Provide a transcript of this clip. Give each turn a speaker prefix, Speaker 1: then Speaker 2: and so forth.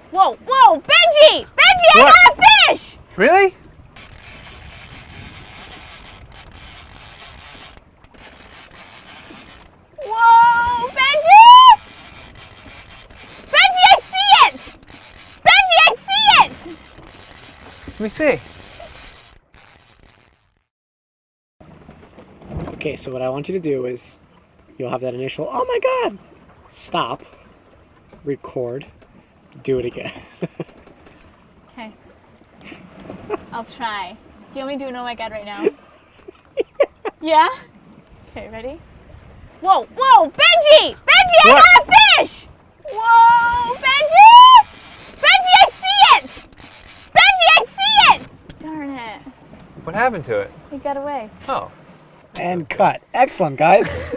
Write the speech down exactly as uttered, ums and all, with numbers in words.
Speaker 1: Whoa, whoa, Benji! Benji, I
Speaker 2: What?
Speaker 1: got a fish!
Speaker 2: Really?
Speaker 1: Whoa, Benji! Benji, I see it! Benji, I see it!
Speaker 2: Let me see. Okay, so what I want you to do is, you'll have that initial, oh my god! Stop. Record. Do it again.
Speaker 1: Okay. I'll try. Do you want me to do an oh my god right now? Yeah? Okay, ready? Whoa, whoa, Benji! Benji, I
Speaker 2: What?
Speaker 1: got a fish! Whoa, Benji! Benji, I see it! Benji, I see it! Darn it.
Speaker 2: What happened to it?
Speaker 1: It got away.
Speaker 2: Oh.
Speaker 3: And cut. Excellent, guys.